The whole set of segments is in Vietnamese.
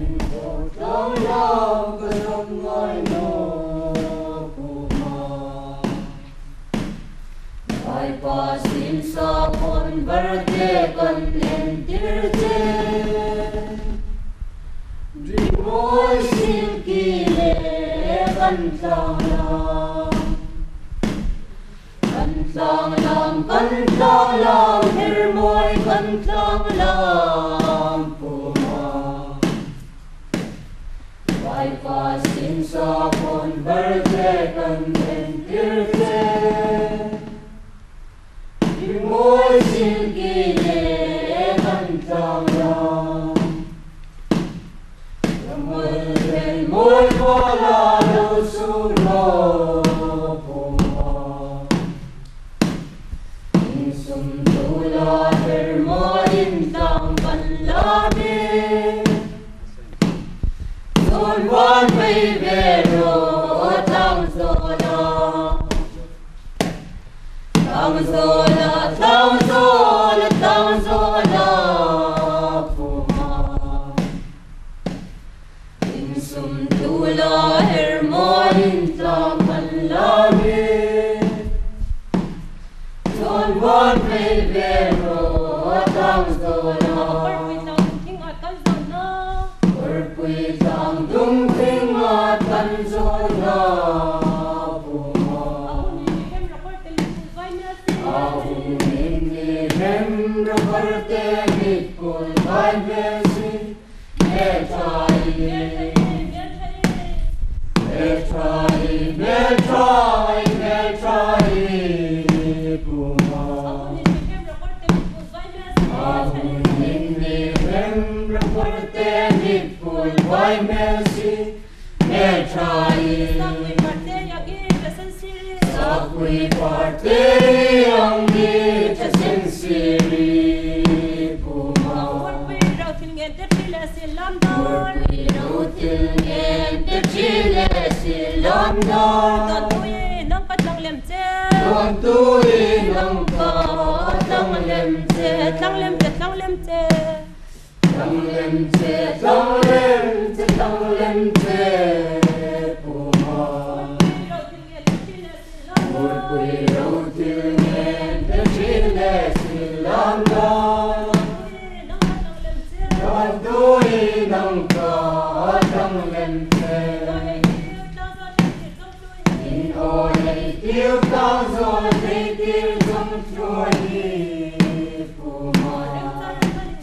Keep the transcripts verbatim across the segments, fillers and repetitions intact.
Tlanglam, kan Tlanglam, hirmoy kan Tlanglam, Hmar. Vai pasin sa pon berde kan entirte, hirmoy silgile kan Tlanglam. Hirmoy hirmoy wala lusuno. One baby, no, tawng zola, tawng zola, tawng zola, tawng zola, Hmar. Insum tula hermoy intang panlami. Don't one baby, no, tawng zola. Tang dung ting at kanzona Hmar. Ahun inni hem raparte nikul vai besi betrai betrai betrai betrai Hmar. Ahun inni hem raparte nikul vai besi betrai Sakui parte ang di ta sensiri Hmar. Urpi rautil ngente chile silamdar Tontuin ang Tlanglam te Tontuin ang Tlanglam te Tlanglam te Tlanglam te Tlanglam te Tlanglam te Tlanglam te Hmar. Urpi rautil ngente chile silamdar Tontuin ang Tlanglam te In oi tiêu tao rồi thấy tiêu trong chuối Hmar.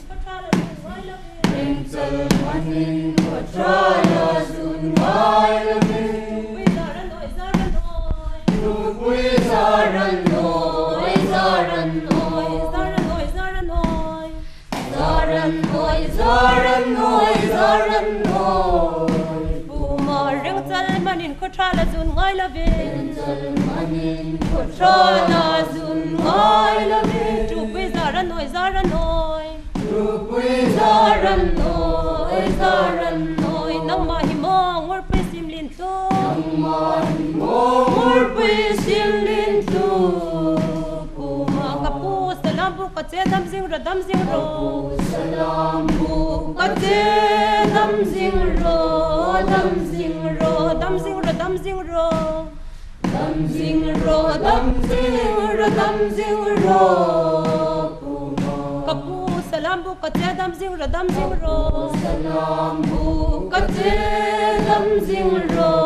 Em chân manin của trai là dùn mai là mình Lúc quý gia rần nổi, gia rần nổi, gia rần nổi, gia rần nổi Gia rần nổi, gia rần nổi, gia rần nổi Hmar rừng chân manin của trai là dùn ngay là mình Manin của trai là dùn ngay là mình Chú quý gia rần nổi, gia rần nổi Chú quý gia rần nổi, gia rần nổi Nang mahimo ngor pe simlin tu Nang mahimo ngor pe simlin tu Hmar. Kapu salam bu katse dam zing ro dam zing ro Salam bu katse dam zing ro dam zing ro dam zing ro dam zing ro Dam zing ro dam zing ro dam zing ro Hmar. Kapu salam bu katse dam zing ro dam zing ro Salam bu katse dam zing ro